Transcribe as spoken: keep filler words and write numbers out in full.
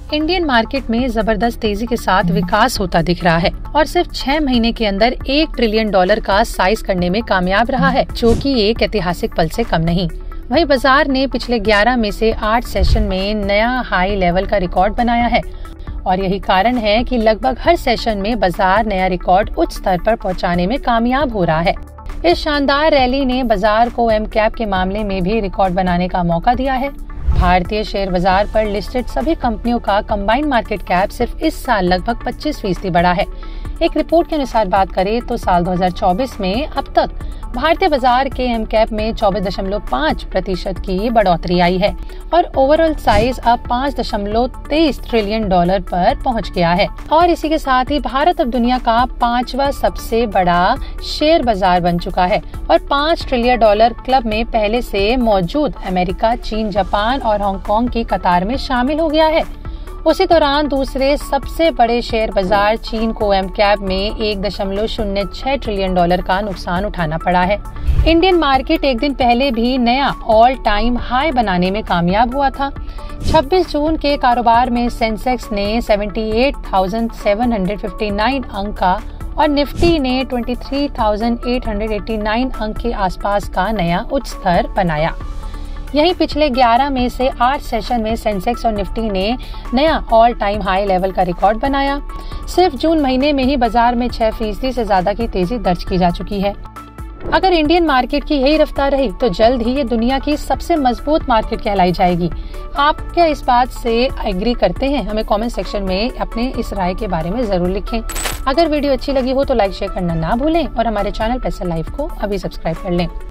Indian market में जबरदस्त तेजी के साथ विकास होता दिख रहा है और सिर्फ छह महीने के अंदर एक ट्रिलियन डॉलर का साइज करने में कामयाब रहा है, जो कि एक ऐतिहासिक पल से कम नहीं। वहीं बाजार ने पिछले ग्यारह में से आठ सेशन में नया हाई लेवल का रिकॉर्ड बनाया है और यही कारण है कि लगभग हर सेशन में बाजार नया रिकॉर्ड उच्च स्तर पर पहुंचाने में कामयाब हो रहा है। इस शानदार रैली ने बाजार को एम कैप के मामले में भी रिकॉर्ड बनाने का मौका दिया है। भारतीय शेयर बाजार पर लिस्टेड सभी कंपनियों का कंबाइंड मार्केट कैप सिर्फ इस साल लगभग पच्चीस फीसदी बढ़ा है। एक रिपोर्ट के अनुसार बात करें तो साल दो हज़ार चौबीस में अब तक भारतीय बाजार के एम कैप में चौबीस दशमलव पाँच प्रतिशत की बढ़ोतरी आई है और ओवरऑल साइज अब पाँच दशमलव तेईस ट्रिलियन डॉलर पर पहुंच गया है। और इसी के साथ ही भारत अब दुनिया का पांचवा सबसे बड़ा शेयर बाजार बन चुका है और पाँच ट्रिलियन डॉलर क्लब में पहले से मौजूद अमेरिका, चीन, जापान और हांगकांग की कतार में शामिल हो गया है। उसी दौरान दूसरे सबसे बड़े शेयर बाजार चीन को एम कैप में एक दशमलव शून्य छह ट्रिलियन डॉलर का नुकसान उठाना पड़ा है। इंडियन मार्केट एक दिन पहले भी नया ऑल टाइम हाई बनाने में कामयाब हुआ था। छब्बीस जून के कारोबार में सेंसेक्स ने अठहत्तर हज़ार सात सौ उनसठ अंक का और निफ्टी ने तेईस हज़ार आठ सौ नवासी अंक के आसपास का नया उच्च स्तर बनाया। यहीं पिछले ग्यारह में से आठ सेशन में सेंसेक्स और निफ्टी ने नया ऑल टाइम हाई लेवल का रिकॉर्ड बनाया। सिर्फ जून महीने में ही बाजार में छह फीसदी से ज्यादा की तेजी दर्ज की जा चुकी है। अगर इंडियन मार्केट की यही रफ्तार रही तो जल्द ही ये दुनिया की सबसे मजबूत मार्केट कहलाई जाएगी। आप क्या इस बात से एग्री करते हैं? हमें कमेंट सेक्शन में अपने इस राय के बारे में जरूर लिखें। अगर वीडियो अच्छी लगी हो तो लाइक शेयर करना ना भूलें और हमारे चैनल पैसा लाइव को अभी सब्सक्राइब कर लें।